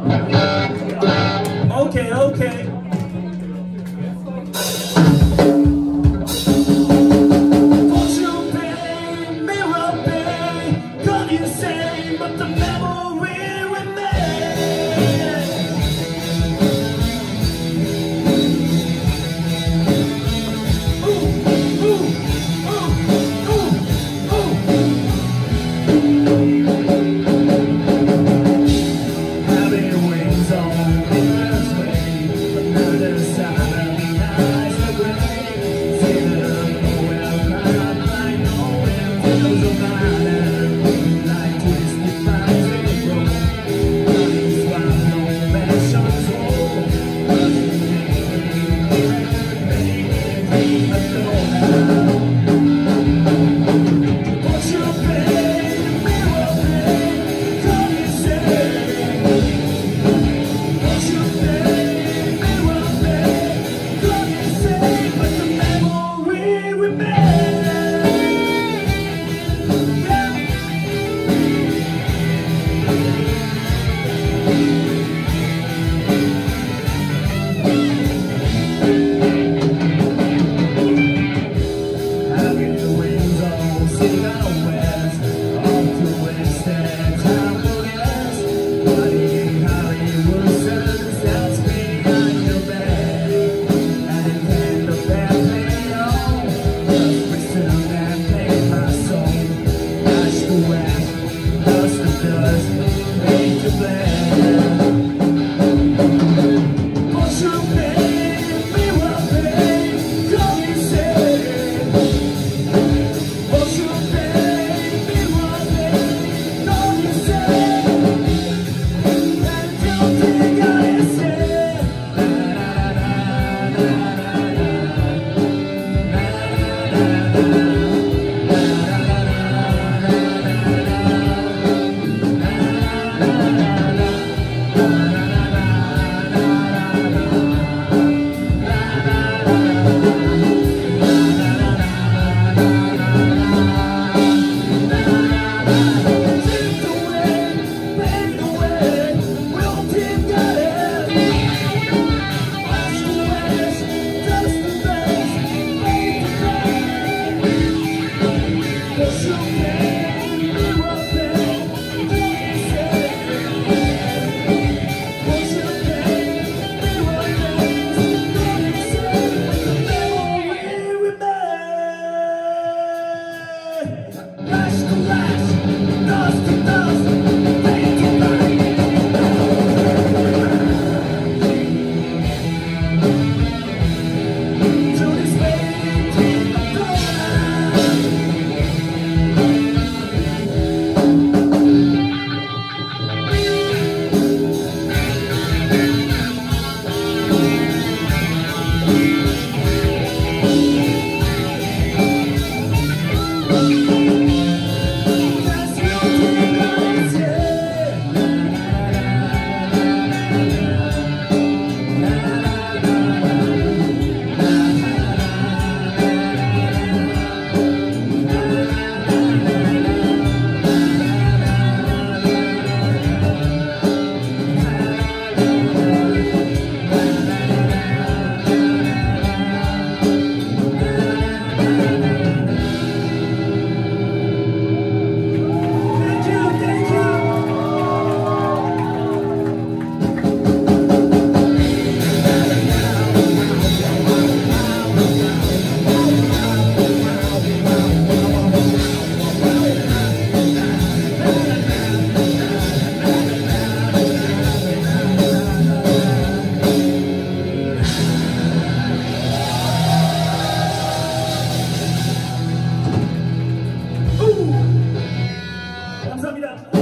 Okay, okay. Won't you pay me well pay? Can't you say but the memory remains? Ooh, ooh, ooh, ooh, ooh. Having wings on this way, another side of the eyes are gray. See them well cried like no one feels about it. Like twisted vines they grow, running swallow passions hold. Baby, I know now. Won't you pay me well pay? Come you say. Won't you pay me well pay? Come you say, but the memory remains. Having the wings all sing out west, off to west and time forgets. Buddy Hollywood sunset's behind your back, and then the band play on. Just listen and play my song. Ash to ash, dust to dust, fade to black. Won't you pay me well pay? Come you say. Won't you pay me well pay? Come you say. And don't think I say. 감사합니다.